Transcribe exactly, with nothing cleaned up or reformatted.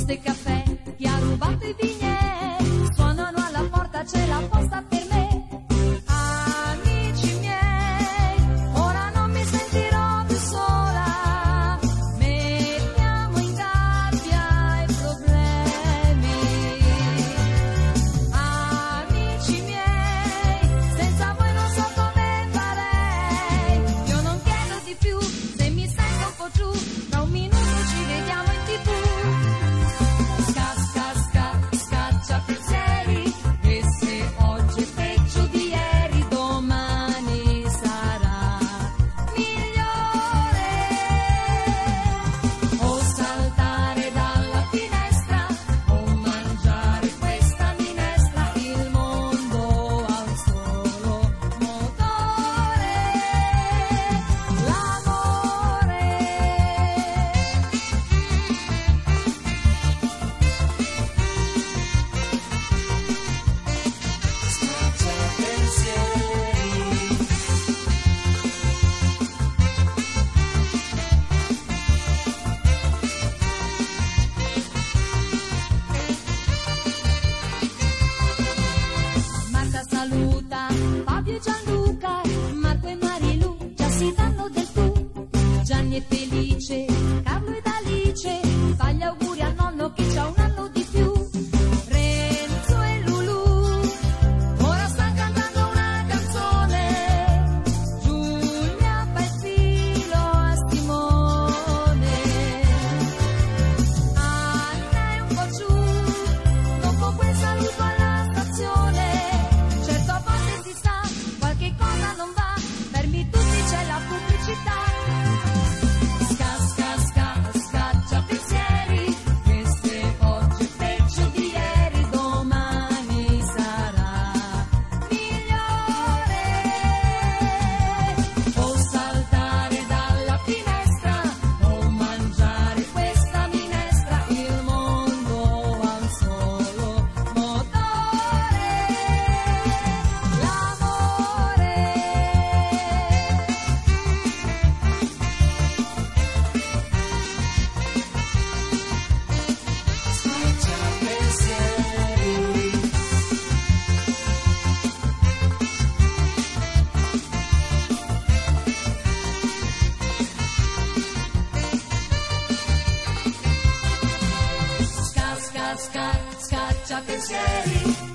toast e caffè, chi ha rubato i bignè, suonano alla porta, c'è la posta per me. Amici miei, ora non mi sentirò più sola, mettiamo in gabbia i problemi. Amici miei, senza voi non so come farei, io non chiedo di più, se mi sento un po' giù, tra un minuto ci vediamo in tv. Scasca, sca, scaccia pensieri, e se oggi è peggio di ieri, domani sarà migliore. O saltare dalla finestra, o mangiare questa minestra, il mondo ha un solo motore, l'amore. Scaccia pensieri, Marta saluta Fabio e Gianluca, Marco e Marilu già si danno del tu. Gianni è felice, Carlo ed Alice, fa gli auguri al nonno che c'ha un anno di più. Renzo e Lulù ora stanno cantando una canzone, Giulia fa il filo a Simone. Anna è un po' giù dopo quel saluto alla stazione, certo a volte si sa, qualche cosa non va, fermi tutti c'è la pubblicità. Scasca, sca, scaccia pensieri, che se oggi è peggio di ieri, domani sarà migliore. O saltare dalla finestra, o mangiare questa minestra, il mondo ha un solo motore, l'amore. Scaccia pensieri, scasca, sca, scaccia pensieri.